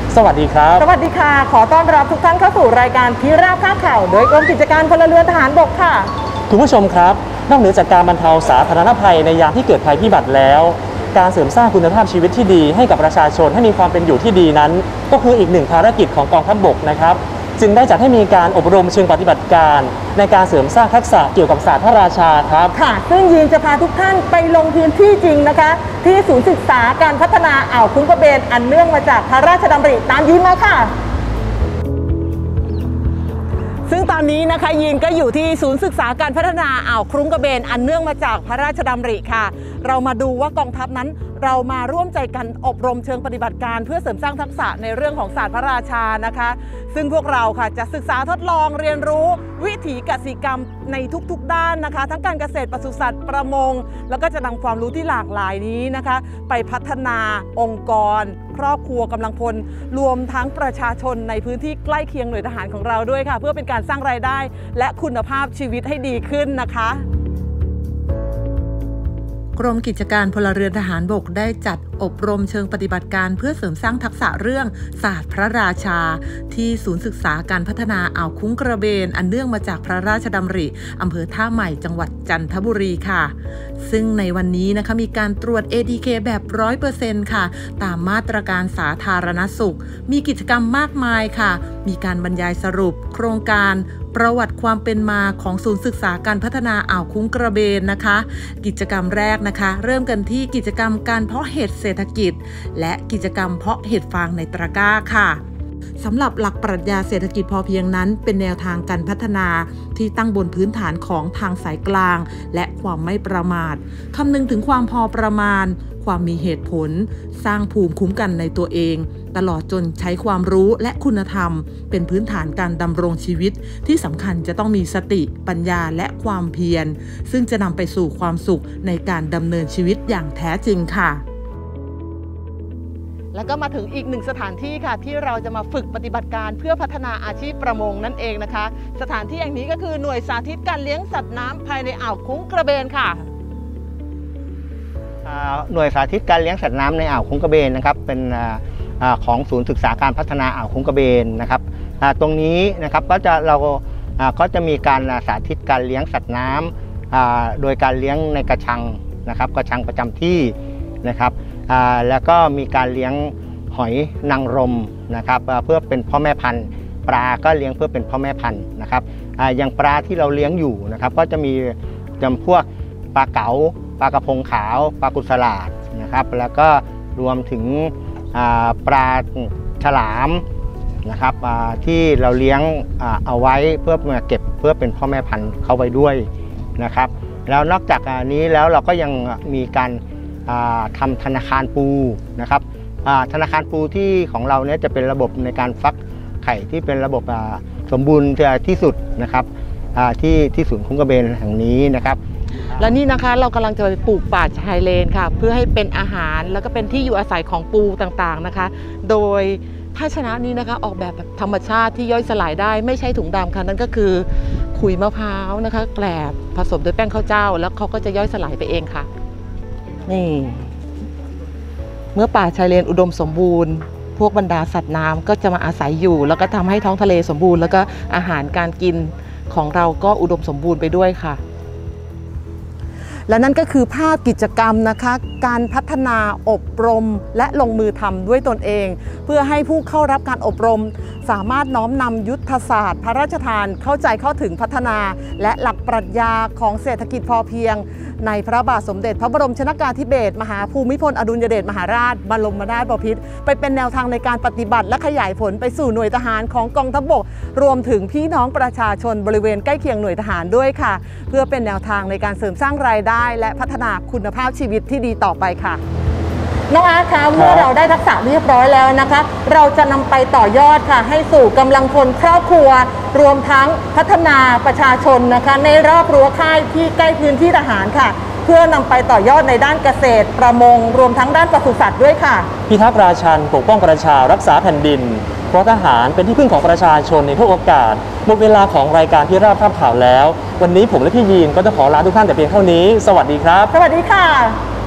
สวัสดีครับสวัสดีค่ะขอต้อนรับทุกท่านเข้าสู่รายการพิราบข้าข่าวโดยกรมกิจการพลเรือนทหารบกค่ะคุณผู้ชมครับนอกเหนือจากการบรรเทาสาธารณภัยในยามที่เกิดภัยพิบัติแล้วการเสริมสร้างคุณภาพชีวิตที่ดีให้กับประชาชนให้มีความเป็นอยู่ที่ดีนั้นก็คืออีกหนึ่งภารกิจของกองทัพบกนะครับจึงได้จัดให้มีการอบรมเชิงปฏิบัติการในการเสริมสร้างทักษะเกี่ยวกับศาสตร์พระราชาครับค่ะซึ่งยีนจะพาทุกท่านไปลงพื้นที่จริงนะคะที่ศูนย์ศึกษาการพัฒนาอ่าวคุ้งกระเบนอันเนื่องมาจากพระราชดำริตามยีนมาค่ะซึ่งตอนนี้นะคะยีนก็อยู่ที่ศูนย์ศึกษาการพัฒนาอ่าวคุ้งกระเบนอันเนื่องมาจากพระราชดำริค่ะเรามาดูว่ากองทัพนั้นเรามาร่วมใจกันอบรมเชิงปฏิบัติการเพื่อเสริมสร้างทักษะในเรื่องของศาสตร์พระราชานะคะซึ่งพวกเราค่ะจะศึกษาทดลองเรียนรู้วิถีกสิกรรมในทุกๆด้านนะคะทั้งการเกษตรปศุสัตว์ประมงแล้วก็จะนำความรู้ที่หลากหลายนี้นะคะไปพัฒนาองค์กรครอบครัวกำลังพลรวมทั้งประชาชนในพื้นที่ใกล้เคียงหน่วยทหารของเราด้วยค่ะเพื่อเป็นการสร้างรายได้และคุณภาพชีวิตให้ดีขึ้นนะคะกรมกิจการพลเรือนทหารบกได้จัดอบรมเชิงปฏิบัติการเพื่อเสริมสร้างทักษะเรื่องศาสตร์พระราชาที่ศูนย์ศึกษาการพัฒนาอ่าวคุ้งกระเบนอันเนื่องมาจากพระราชดำริอำเภอท่าใหม่จังหวัดจันทบุรีค่ะซึ่งในวันนี้นะคะมีการตรวจ ATK แบบ 100% ค่ะตามมาตรการสาธารณสุขมีกิจกรรมมากมายค่ะมีการบรรยายสรุปโครงการประวัติความเป็นมาของศูนย์ศึกษาการพัฒนาอ่าวคุ้งกระเบนนะคะกิจกรรมแรกนะคะเริ่มกันที่กิจกรรมการเพาะเห็ดเศรษฐกิจและกิจกรรมเพาะเห็ดฟางในตะกร้าค่ะสำหรับหลักปรัชญาเศรษฐกิจพอเพียงนั้นเป็นแนวทางการพัฒนาที่ตั้งบนพื้นฐานของทางสายกลางและความไม่ประมาทคำนึงถึงความพอประมาณความมีเหตุผลสร้างภูมิคุ้มกันในตัวเองตลอดจนใช้ความรู้และคุณธรรมเป็นพื้นฐานการดำรงชีวิตที่สำคัญจะต้องมีสติปัญญาและความเพียรซึ่งจะนำไปสู่ความสุขในการดำเนินชีวิตอย่างแท้จริงค่ะแล้วก็มาถึงอีกหนึ่งสถานที่ค่ะที่เราจะมาฝึกปฏิบัติการเพื่อพัฒนาอาชีพประมงนั่นเองนะคะสถานที่แห่งนี้ก็คือหน่วยสาธิตการเลี้ยงสัตว์น้ำภายในอ่าวคุ้งกระเบนค่ะหน่วยสาธิตการเลี้ยงสัตว์น้ำในอ่าวคุ้งกระเบนนะครับเป็นของศูนย์ศึกษาการพัฒนาอ่าวคุ้งกระเบนนะครับตรงนี้นะครับเราก็จะมีการสาธิตการเลี้ยงสัตว์น้ำโดยการเลี้ยงในกระชังนะครับกระชังประจำที่นะครับแล้วก็มีการเลี้ยงหอยนางรมนะครับเพื่อเป็นพ่อแม่พันธุ์ปลาก็เลี้ยงเพื่อเป็นพ่อแม่พันธุ์นะครับอย่างปลาที่เราเลี้ยงอยู่นะครับก็จะมีจำพวกปลาเก๋าปลากระพงขาวปลากุศลาดนะครับแล้วก็รวมถึงปลาฉลามนะครับที่เราเลี้ยงเอาไว้เพื่อมาเก็บเพื่อเป็นพ่อแม่พันธุ์เข้าไว้ด้วยนะครับแล้วนอกจากนี้แล้วเราก็ยังมีการทำธนาคารปูนะครับธนาคารปูที่ของเราเนี่ยจะเป็นระบบในการฟักไข่ที่เป็นระบบสมบูรณ์ที่สุดนะครับที่ศูนย์คุ้งกระเบนแห่งนี้นะครับและนี่นะคะเรากำลังจะไปปลูกป่าชายเลนค่ะเพื่อให้เป็นอาหารแล้วก็เป็นที่อยู่อาศัยของปูต่างๆนะคะโดยภาชนะนี้นะคะออกแบบธรรมชาติที่ย่อยสลายได้ไม่ใช่ถุงดำค่ะนั่นก็คือขุยมะพร้าวนะคะแกลบผสมด้วยแป้งข้าวเจ้าแล้วเขาก็จะย่อยสลายไปเองค่ะนี่เมื่อป่าชายเลนอุดมสมบูรณ์พวกบรรดาสัตว์น้ำก็จะมาอาศัยอยู่แล้วก็ทำให้ท้องทะเลสมบูรณ์แล้วก็อาหารการกินของเราก็อุดมสมบูรณ์ไปด้วยค่ะและนั่นก็คือภาพกิจกรรมนะคะการพัฒนาอบรมและลงมือทำด้วยตนเองเพื่อให้ผู้เข้ารับการอบรมสามารถน้อมนำยุทธศาสตร์พระราชทานเข้าใจเข้าถึงพัฒนาและหลักปรัชญาของเศรษฐกิจพอเพียงในพระบาทสมเด็จพระบรมชนกาธิเบศรมหาภูมิพลอดุลยเดชมหาราชบรมนาถบพิตรไปเป็นแนวทางในการปฏิบัติและขยายผลไปสู่หน่วยทหารของกองทัพบกรวมถึงพี่น้องประชาชนบริเวณใกล้เคียงหน่วยทหารด้วยค่ะเพื่อเป็นแนวทางในการเสริมสร้างรายได้และพัฒนาคุณภาพชีวิตที่ดีต่อไปค่ะน้องอาร์ตคะเมื่อเราได้ทักษะเรียบร้อยแล้วนะคะเราจะนำไปต่อยอดค่ะให้สู่กำลังพลครอบครัวรวมทั้งพัฒนาประชาชนนะคะในรอบรั้วค่ายที่ใกล้พื้นที่ทหารค่ะเพื่อนำไปต่อยอดในด้านเกษตรประมงรวมทั้งด้านปศุสัตว์ด้วยค่ะพิทักษ์ราชันปกป้องประชารักษาแผ่นดินเพราะทหารเป็นที่พึ่งของประชาชนในทุกโอกาสหมดเวลาของรายการพิราบภาพข่าวแล้ววันนี้ผมและพี่ยีนก็จะขอลาทุกท่านแต่เพียงเท่านี้สวัสดีครับสวัสดีค่ะ